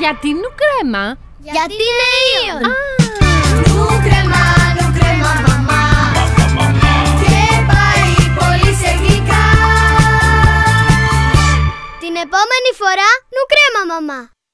Γιατί νουκρέμα? Γιατί είναι Ιον. Νουκρέμα, νουκρέμα μαμά. Και πάει πολύ σε γλυκά. Την επόμενη φορά νουκρέμα μαμά.